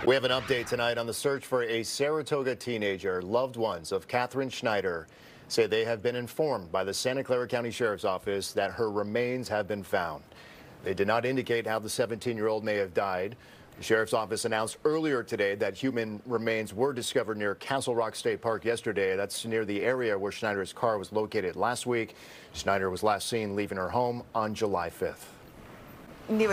We have an update tonight on the search for a Saratoga teenager. Loved ones of Katherine Schneider say they have been informed by the Santa Clara County Sheriff's Office that her remains have been found. They did not indicate how the 17-year-old may have died. The Sheriff's Office announced earlier today that human remains were discovered near Castle Rock State Park yesterday. That's near the area where Schneider's car was located last week. Schneider was last seen leaving her home on July 5th.